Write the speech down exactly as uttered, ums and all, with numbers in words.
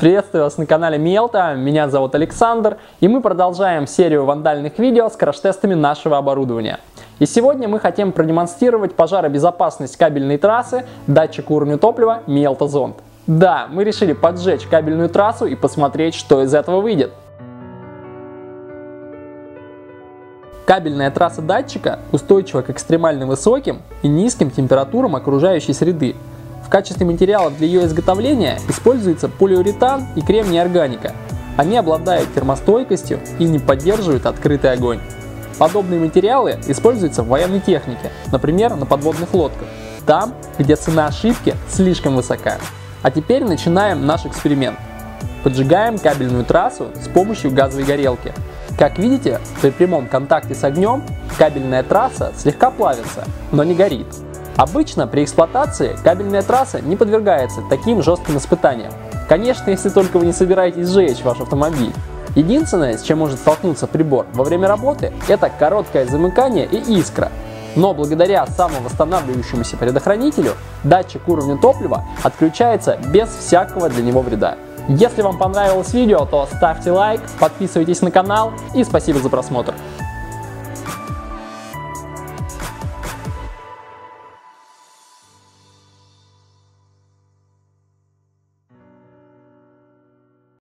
Приветствую вас на канале Миелта, меня зовут Александр, и мы продолжаем серию вандальных видео с краш-тестами нашего оборудования. И сегодня мы хотим продемонстрировать пожаробезопасность кабельной трассы, датчик уровня топлива Миелта Зонд. Да, мы решили поджечь кабельную трассу и посмотреть, что из этого выйдет. Кабельная трасса датчика устойчива к экстремально высоким и низким температурам окружающей среды. В качестве материалов для ее изготовления используется полиуретан и кремний-органика. Они обладают термостойкостью и не поддерживают открытый огонь. Подобные материалы используются в военной технике, например, на подводных лодках, там, где цена ошибки слишком высока. А теперь начинаем наш эксперимент. Поджигаем кабельную трассу с помощью газовой горелки. Как видите, при прямом контакте с огнем кабельная трасса слегка плавится, но не горит. Обычно при эксплуатации кабельная трасса не подвергается таким жестким испытаниям. Конечно, если только вы не собираетесь сжечь ваш автомобиль. Единственное, с чем может столкнуться прибор во время работы, это короткое замыкание и искра. Но благодаря самовосстанавливающемуся предохранителю датчик уровня топлива отключается без всякого для него вреда. Если вам понравилось видео, то ставьте лайк, подписывайтесь на канал и спасибо за просмотр.